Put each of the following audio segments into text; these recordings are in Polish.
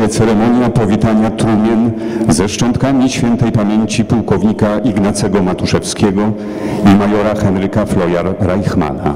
Ceremonia powitania trumien ze szczątkami świętej pamięci pułkownika Ignacego Matuszewskiego i majora Henryka Floyar-Reichmana.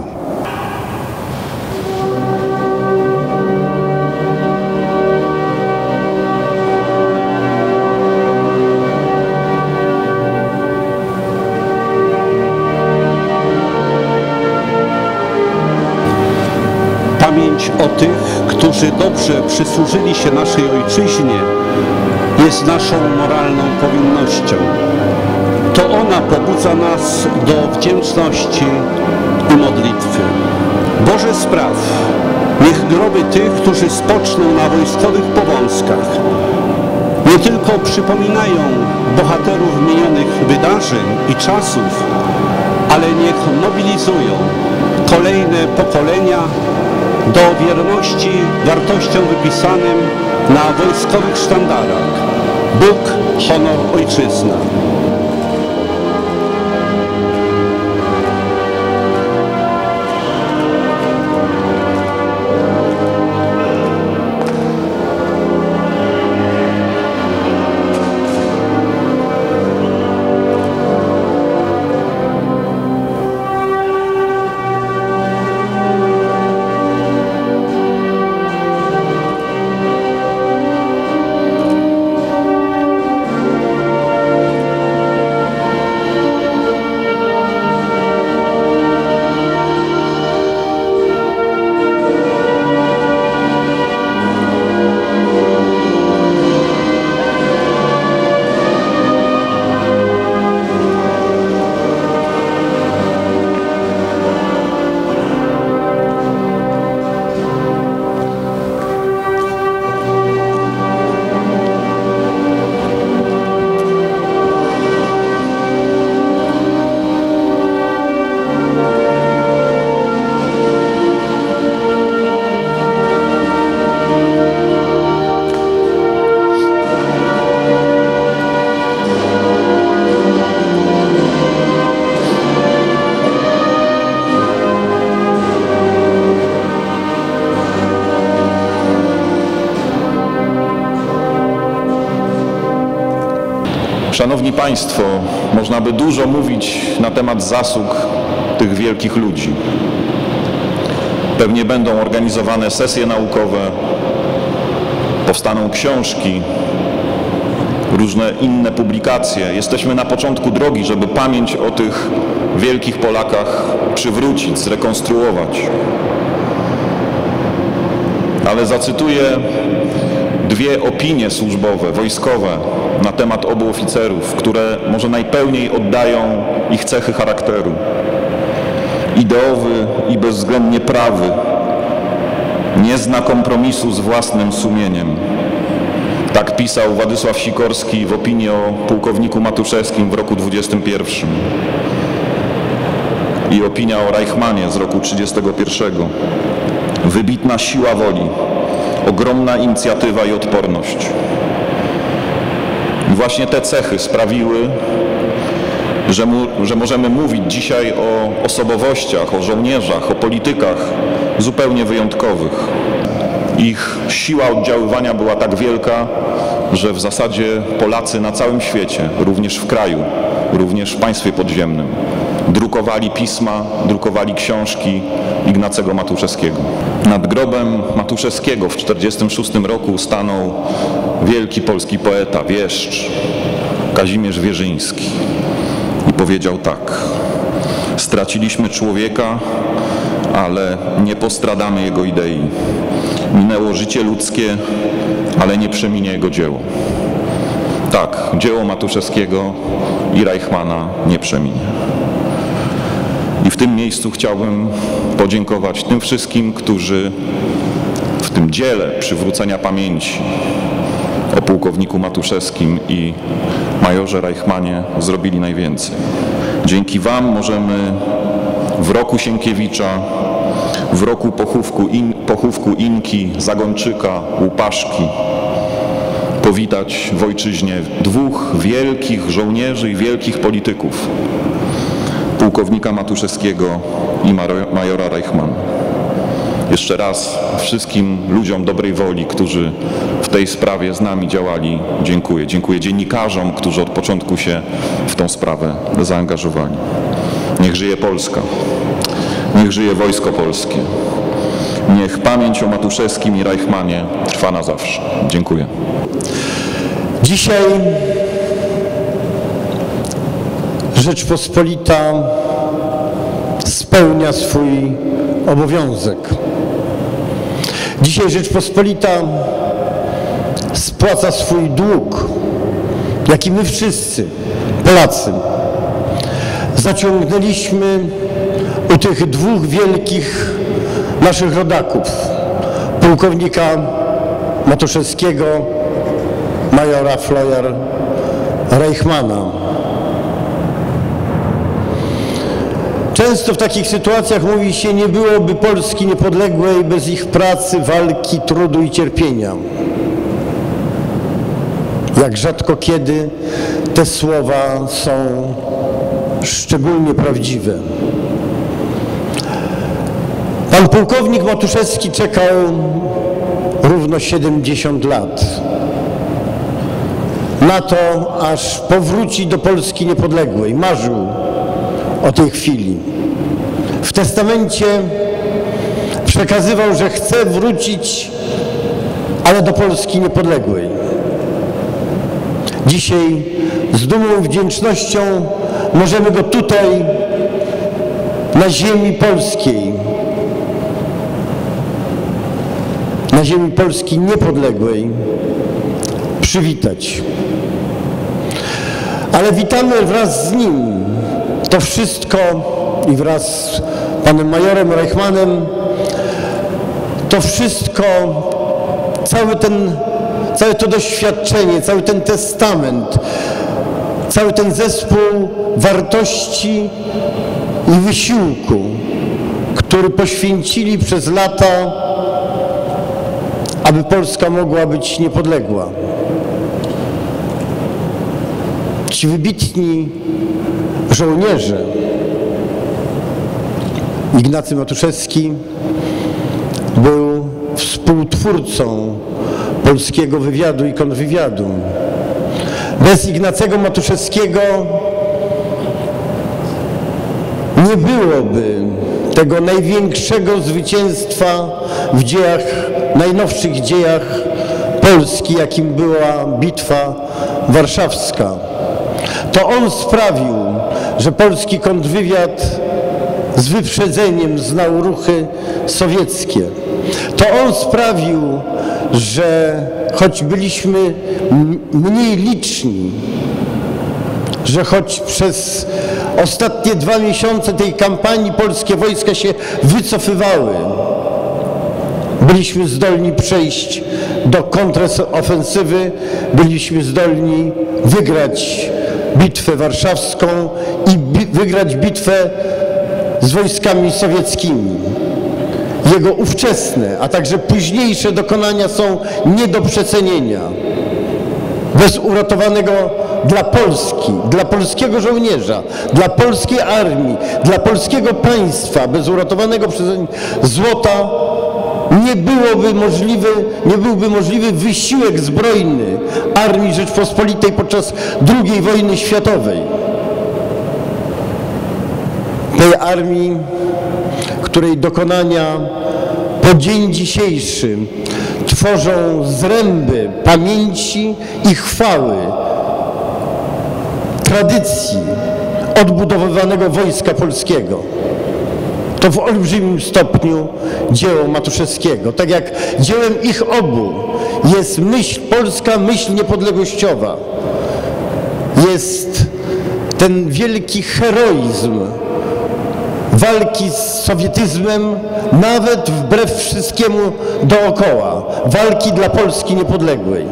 Pamięć o tych, którzy dobrze przysłużyli się naszej ojczyźnie, jest naszą moralną powinnością. To ona pobudza nas do wdzięczności i modlitwy. Boże spraw, niech groby tych, którzy spoczną na wojskowych powązkach, nie tylko przypominają bohaterów minionych wydarzeń i czasów, ale niech mobilizują kolejne pokolenia do wierności wartościom wypisanym na wojskowych sztandarach. Bóg, honor, ojczyzna. Szanowni Państwo, można by dużo mówić na temat zasług tych wielkich ludzi. Pewnie będą organizowane sesje naukowe, powstaną książki, różne inne publikacje. Jesteśmy na początku drogi, żeby pamięć o tych wielkich Polakach przywrócić, zrekonstruować. Ale zacytuję dwie opinie służbowe, wojskowe na temat obu oficerów, które może najpełniej oddają ich cechy charakteru. Ideowy i bezwzględnie prawy, nie zna kompromisu z własnym sumieniem. Tak pisał Władysław Sikorski w opinii o pułkowniku Matuszewskim w roku 21. I opinia o Reichmanie z roku 31. Wybitna siła woli, ogromna inicjatywa i odporność. I właśnie te cechy sprawiły, że możemy mówić dzisiaj o osobowościach, o żołnierzach, o politykach zupełnie wyjątkowych. Ich siła oddziaływania była tak wielka, że w zasadzie Polacy na całym świecie, również w kraju, również w państwie podziemnym, drukowali pisma, drukowali książki Ignacego Matuszewskiego. Nad grobem Matuszewskiego w 1946 roku stanął wielki polski poeta, wieszcz Kazimierz Wierzyński i powiedział tak: straciliśmy człowieka, ale nie postradamy jego idei. Minęło życie ludzkie, ale nie przeminie jego dzieło. Tak, dzieło Matuszewskiego i Reichmana nie przeminie. I w tym miejscu chciałbym podziękować tym wszystkim, którzy w tym dziele przywrócenia pamięci o pułkowniku Matuszewskim i majorze Reichmanie zrobili najwięcej. Dzięki Wam możemy w roku Sienkiewicza, w roku pochówku Inki, Zagończyka, Łupaszki powitać w ojczyźnie dwóch wielkich żołnierzy i wielkich polityków, pułkownika Matuszewskiego i majora Reichmana. Jeszcze raz wszystkim ludziom dobrej woli, którzy w tej sprawie z nami działali, dziękuję. Dziękuję dziennikarzom, którzy od początku się w tą sprawę zaangażowali. Niech żyje Polska. Niech żyje Wojsko Polskie. Niech pamięć o Matuszewskim i Reichmanie trwa na zawsze. Dziękuję. Dzisiaj Rzeczpospolita spełnia swój obowiązek. Dzisiaj Rzeczpospolita spłaca swój dług, jaki my wszyscy, Polacy, zaciągnęliśmy u tych dwóch wielkich naszych rodaków, pułkownika Matuszewskiego, majora Floyar Reichmana. Często w takich sytuacjach mówi się, nie byłoby Polski niepodległej bez ich pracy, walki, trudu i cierpienia. Jak rzadko kiedy te słowa są szczególnie prawdziwe. Pan pułkownik Matuszewski czekał równo 70 lat na to, aż powróci do Polski niepodległej. Marzył o tej chwili. W testamencie przekazywał, że chce wrócić, ale do Polski niepodległej. Dzisiaj z dumą i wdzięcznością możemy go tutaj, na ziemi polskiej, na ziemi Polski niepodległej, przywitać. Ale witamy wraz z nim to wszystko i wraz z panem majorem Reichmanem, to wszystko, całe to doświadczenie, cały ten testament, cały ten zespół wartości i wysiłku, który poświęcili przez lata, aby Polska mogła być niepodległa. Ci wybitni żołnierze, Ignacy Matuszewski był współtwórcą polskiego wywiadu i kontrwywiadu. Bez Ignacego Matuszewskiego nie byłoby tego największego zwycięstwa w dziejach, najnowszych dziejach Polski, jakim była Bitwa Warszawska. To on sprawił, że polski kontrwywiad z wyprzedzeniem znał ruchy sowieckie. To on sprawił, że choć byliśmy mniej liczni, że choć przez ostatnie 2 miesiące tej kampanii polskie wojska się wycofywały, byliśmy zdolni przejść do kontrofensywy, byliśmy zdolni wygrać bitwę warszawską i wygrać bitwę z wojskami sowieckimi. Jego ówczesne, a także późniejsze dokonania są nie do przecenienia. Bez uratowanego dla Polski, dla polskiego żołnierza, dla polskiej armii, dla polskiego państwa, bez uratowanego przez złota nie byłby możliwy wysiłek zbrojny Armii Rzeczpospolitej podczas II wojny światowej. Tej armii, której dokonania po dzień dzisiejszy tworzą zręby pamięci i chwały, tradycji odbudowywanego Wojska Polskiego. To w olbrzymim stopniu dzieło Matuszewskiego. Tak jak dziełem ich obu jest polska myśl niepodległościowa. Jest ten wielki heroizm walki z sowietyzmem, nawet wbrew wszystkiemu dookoła. Walki dla Polski niepodległej.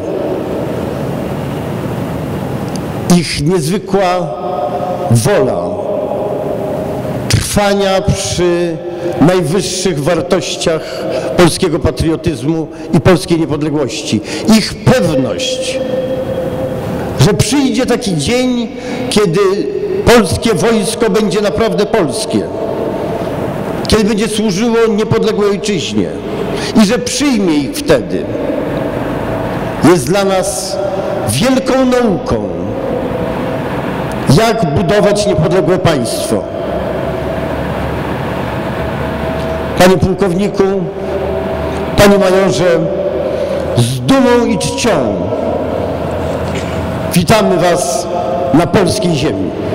Ich niezwykła wola trwania przy najwyższych wartościach polskiego patriotyzmu i polskiej niepodległości. Ich pewność, że przyjdzie taki dzień, kiedy polskie wojsko będzie naprawdę polskie. kiedy będzie służyło niepodległej ojczyźnie i że przyjmie ich wtedy, jest dla nas wielką nauką, jak budować niepodległe państwo. Panie pułkowniku, panie majorze, z dumą i czcią witamy was na polskiej ziemi.